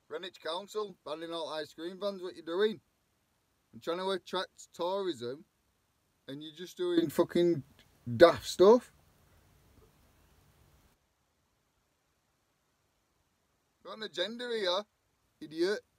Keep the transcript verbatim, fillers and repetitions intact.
Greenwich Council banning all ice cream vans. What you doing? I'm trying to attract tourism, and you're just doing fucking daft stuff. Got an agenda here, idiot.